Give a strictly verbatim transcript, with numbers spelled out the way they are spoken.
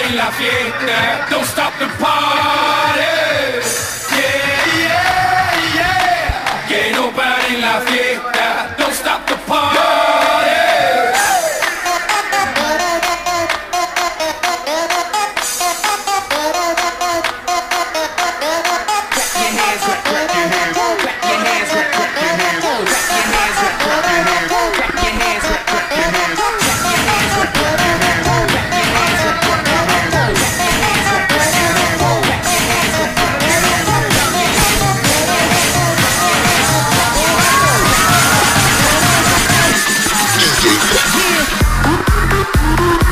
en la fiesta. Don't stop the party. Yeah, yeah, yeah. Que no pare en la fiesta. Don't stop the party. D J